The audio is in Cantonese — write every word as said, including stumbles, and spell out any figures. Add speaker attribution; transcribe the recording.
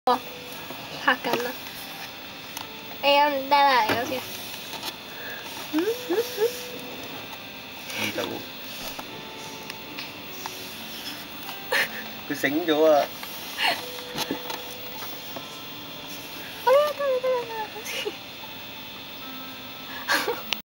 Speaker 1: 哦，嚇緊啦！哎呀，唔得啦，有時。嗯嗯嗯。
Speaker 2: 唔得喎，佢醒咗啊！